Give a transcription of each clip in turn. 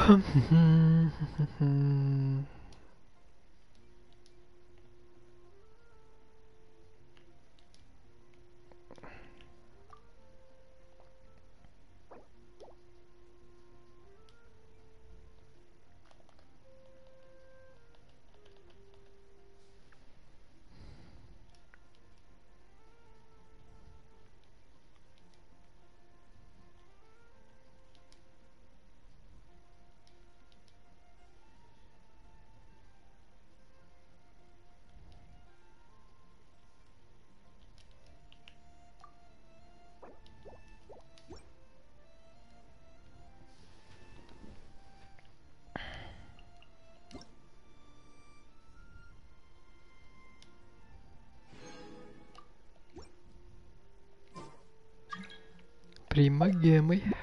Примагемой.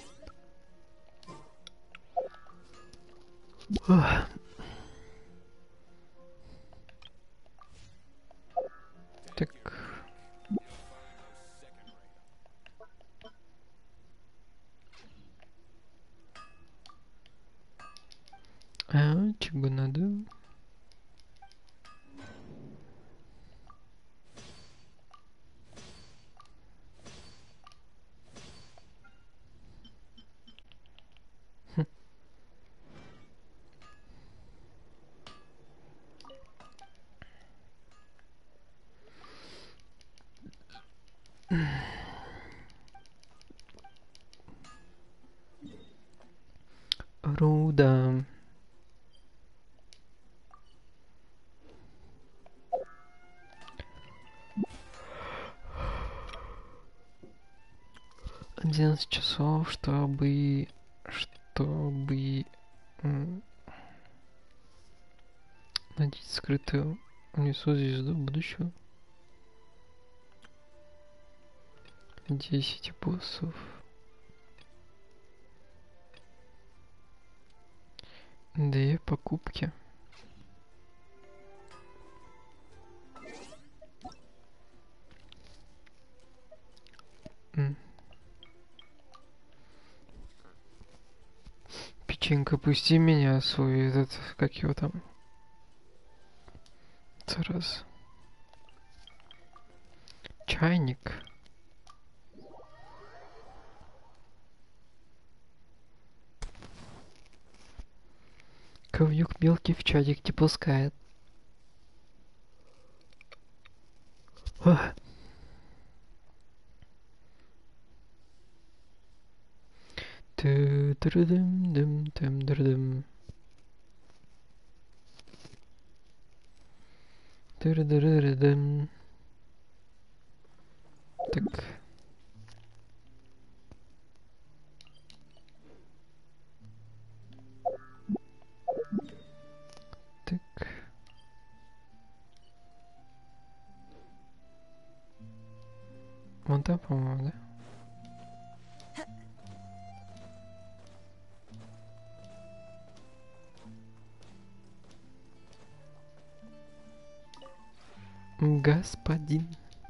Ох. Так. Чего надо? Руда. Одиннадцать часов, чтобы найти скрытую внизу звезду будущего. 10 боссов. 2 покупки. Печенька, пусти меня, свой этот, как его там? Раз. Чайник. Ковюк мелкий в чайник не пускает. Ту-дум-дум-дум-дум-дум. Ту-ду-ду-ду-дум. Так. Так. Вон там, по-моему, да? Господин.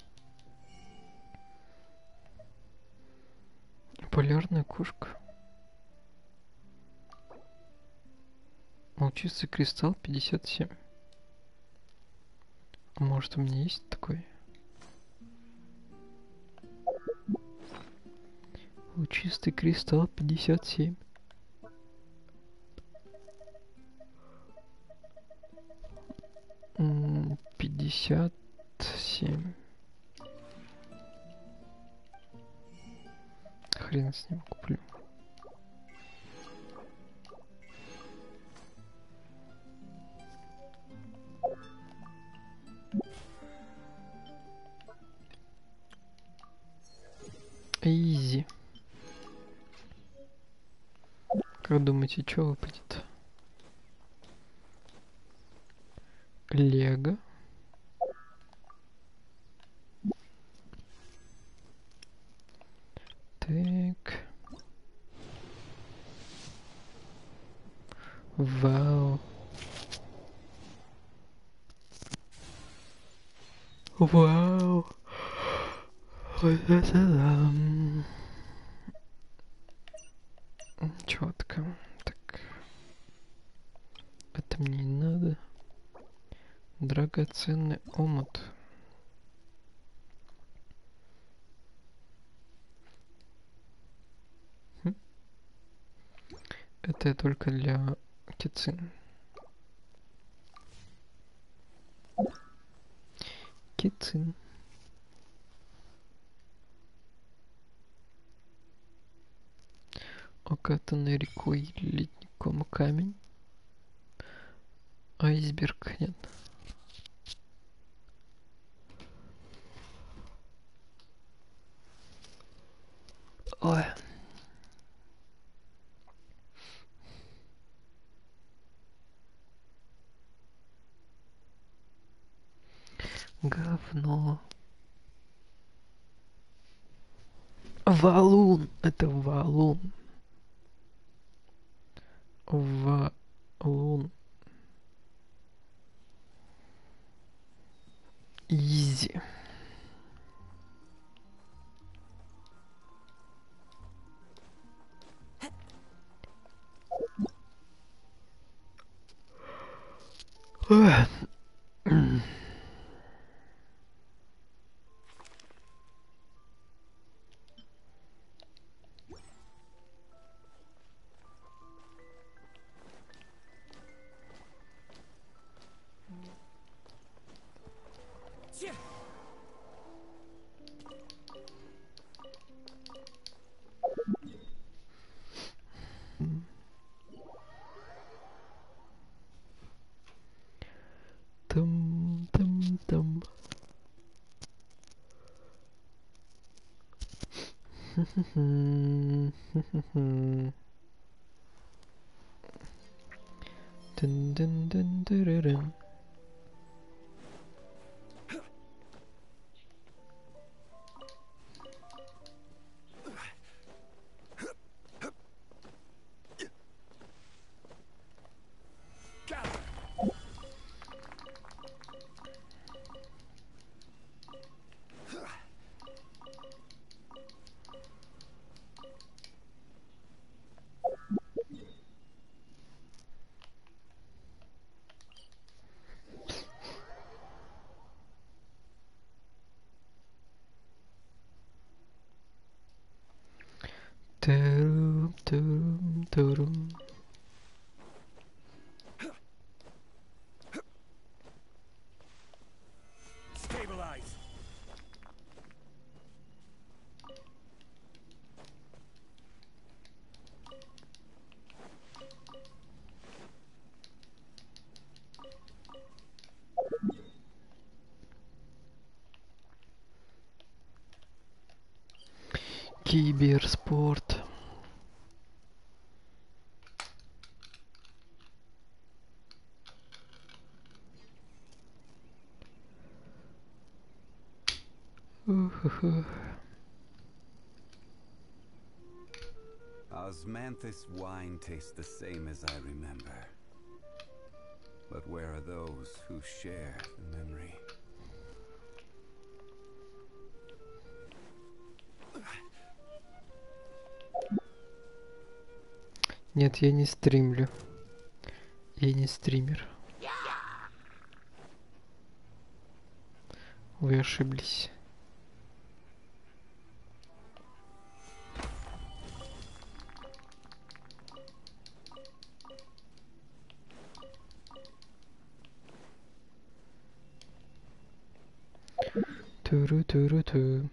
Полярная кошка. Волчистый кристалл 57. А может, у меня есть такой? Волчистый кристалл 57. М, 57. Хрен с ним куплю. Изи. Как думаете, что выпадет? Лего. Так. Вау. Вау. Вот это да. Чётко. Так. Не надо. Драгоценный омут. Это только для кицин. Кицин. Окатанный рекой ледником камень. Айсберг нет. Ой. Говно. Валун. Это валун. Валун. Изи. Там. Дын-дын-дын-дырырын. Турум. Stabilize. Киберспорт. Osmanthus wine tastes the same as I remember. But where are those who share the memory? Нет, я не стримлю. Я не стример. Вы ошиблись. Туру-туру-ту.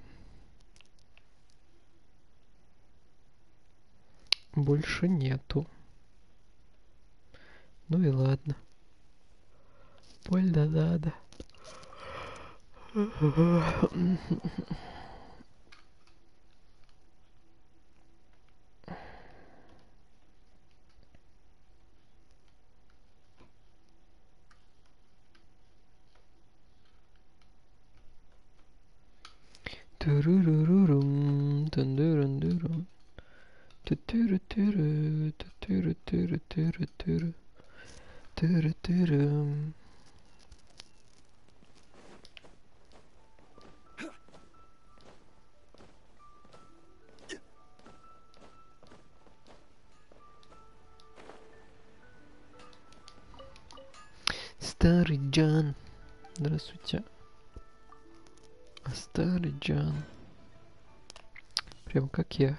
Больше нету. Ну и ладно. Больно надо. Турурурурум, тундурундурум. Тутуру-туру, тутуру-туру-туру-туру. Туру-турум. старый Джан. Здравствуйте. А старый Джан. Прям как я.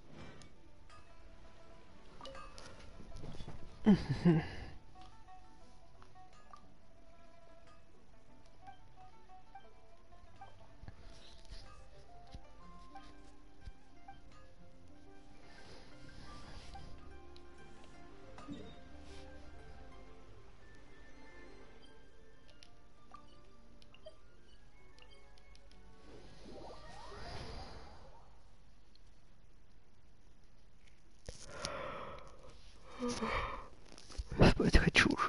Спать хочу уже.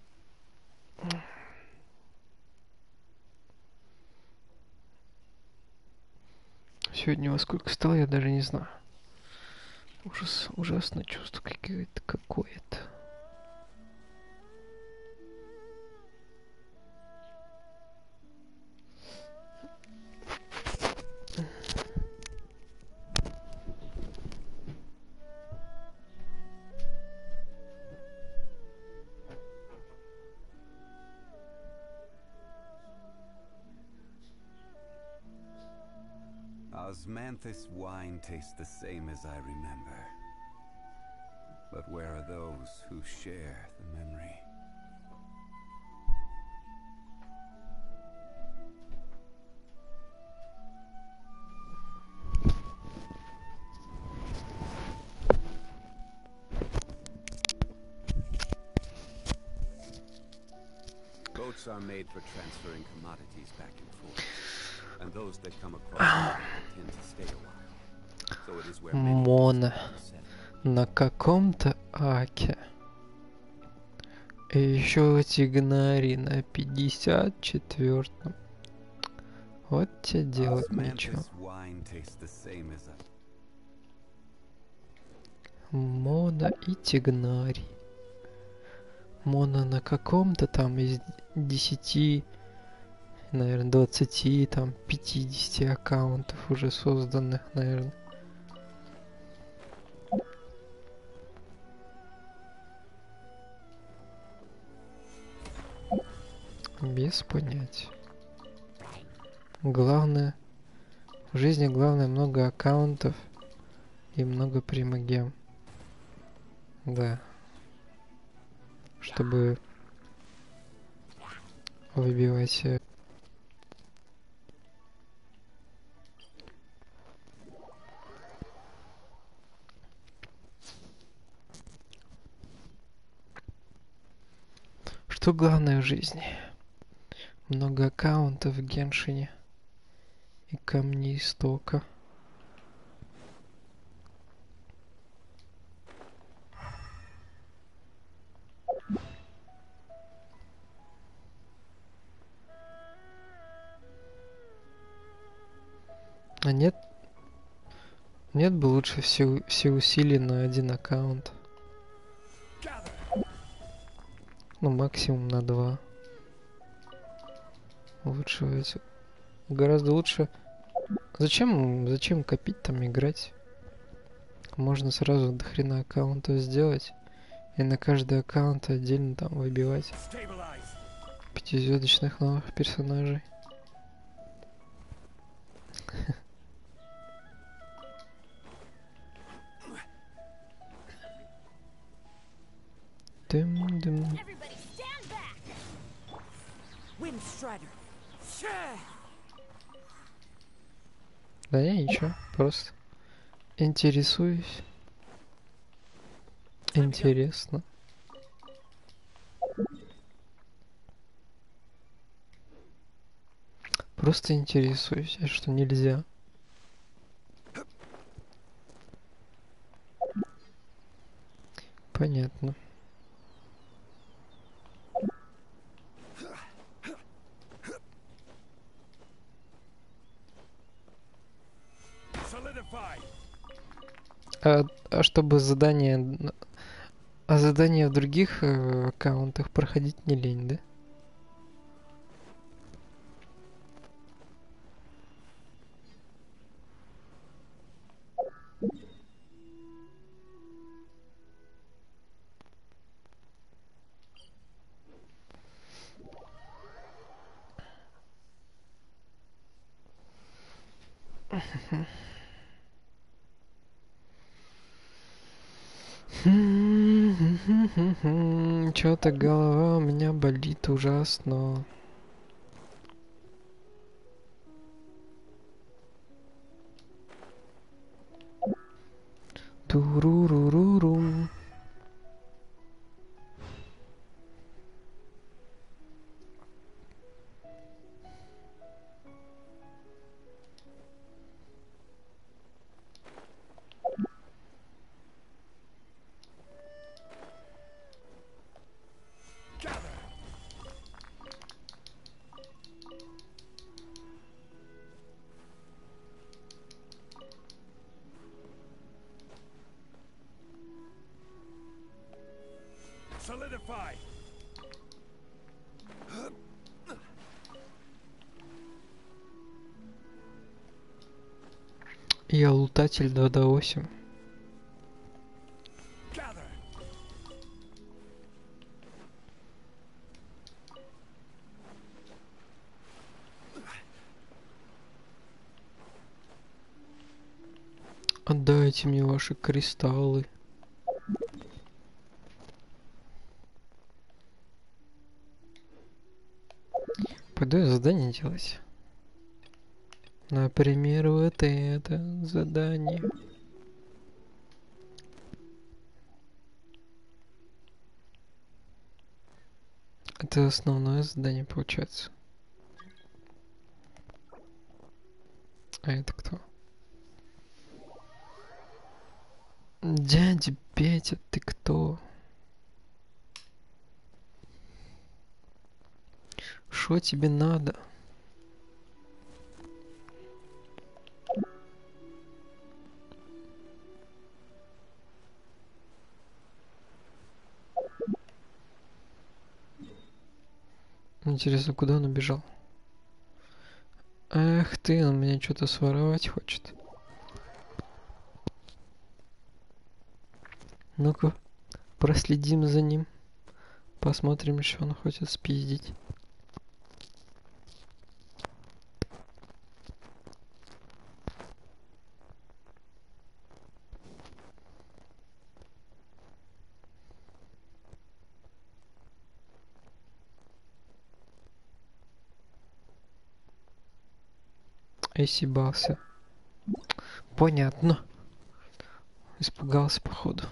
Сегодня во сколько встал, я даже не знаю. Ужасное чувство какое-то. Osmanthus wine tastes the same as I remember. But where are those who share the memory? Boats are made for transferring commodities back and forth, and those that come across tend to stay a while. So it is where many Мона settle. на каком-то аке. И еще Тигнари на 54-м. Вот тебе делать нечего. Osmanthus wine tastes the same as I... Мона и Тигнари. Мона на каком-то там из 10, наверное, 20, там 50 аккаунтов уже созданных, наверное. Без понятия. Главное, в жизни главное много аккаунтов и много примагем. Да. Чтобы выбивать что главное в жизни? Много аккаунтов в Геншине и камни истока. А нет бы лучше все усилий на один аккаунт. Ну, максимум на 2. Лучше эти. Гораздо лучше. Зачем копить там играть? Можно сразу до хрена аккаунтов сделать. И на каждый аккаунт отдельно там выбивать Stabilize. 5-звездочных новых персонажей. Дым. Everybody stand back! Windstrider. Sure. Да я ничего, просто интересуюсь. Интересно. Просто интересуюсь, а что нельзя? Понятно. Solidify. А чтобы задания в других аккаунтах проходить не лень, да? Чё-то голова у меня болит ужасно. Турурурурум. Gather. Solidify. Я лутатель 2 до 8. Gather. Отдайте мне ваши кристаллы. Пойду я задание делать. Например, вот это задание. Это основное задание получается. А это кто? Дядя Петя, ты кто? Что тебе надо? Интересно, куда он убежал? Эх ты, он меня что-то своровать хочет. Ну-ка, проследим за ним. Посмотрим, что он хочет спиздить. Эсибался. Понятно. Испугался, походу.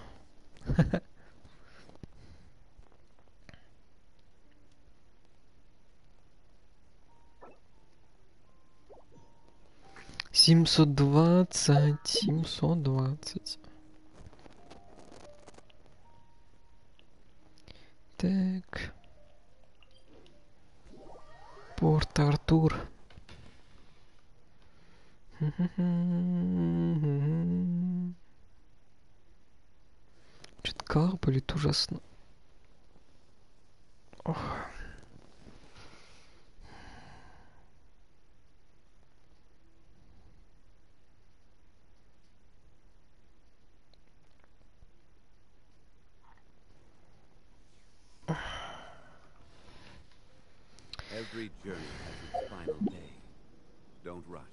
Семьсот двадцать. Так. Порт Артур. Что-то голова болит ужасно. Ох. Every journey has its final day. Don't rush.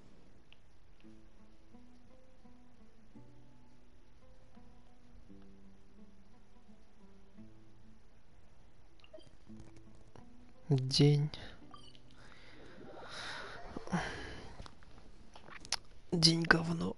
День. День говно.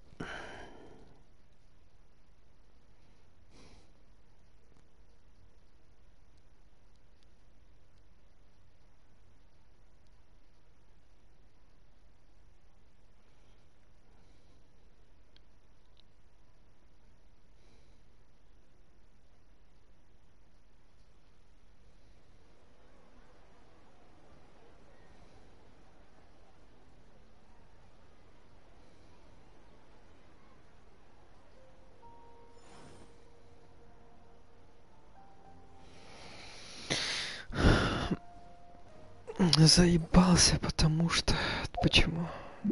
Заебался, потому что... Почему?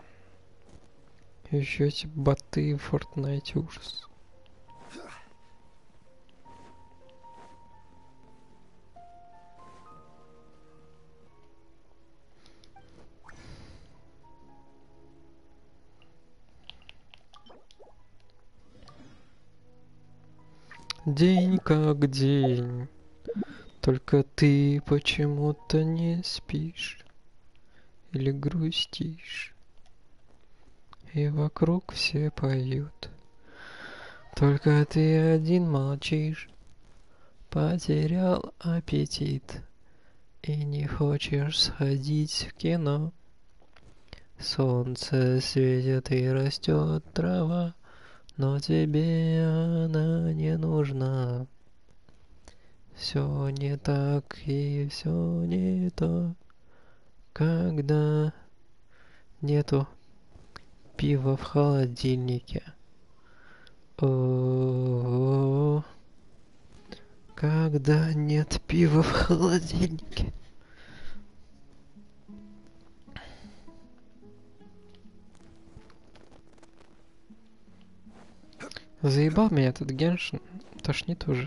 Еще эти боты в Fortnite, ужас. День как день, только ты почему-то не спишь или грустишь, и вокруг все поют, только ты один молчишь. Потерял аппетит и не хочешь сходить в кино. Солнце светит и растет трава, но тебе она не нужна. Все не так и все не то, когда нету пива в холодильнике. О, когда нет пива в холодильнике. Заебал меня этот Геншин. Тошнит уже.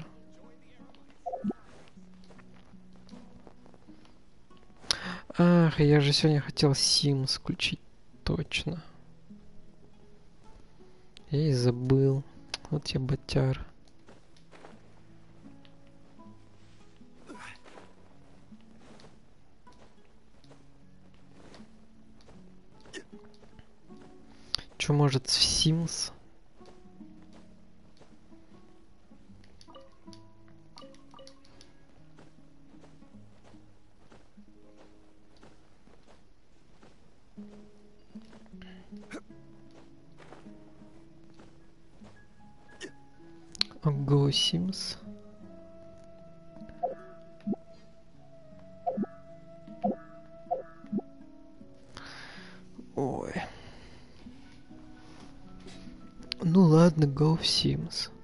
Ах, я же сегодня хотел Sims включить. Точно. Я и забыл. Вот я ботяр. Чё, может, в Sims? Go Sims. Ой. Ну ладно, Go Sims.